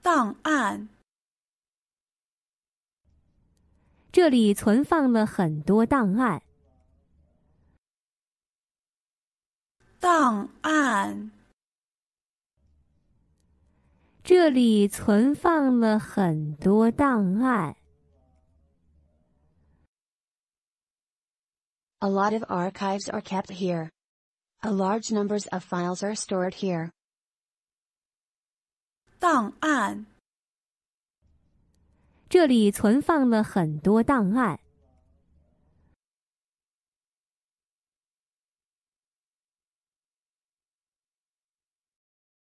档案， 这里存放了很多档案。 档案， 这里存放了很多档案。 A lot of archives are kept here. A large numbers of files are stored here. 档案， 这里存放了很多档案。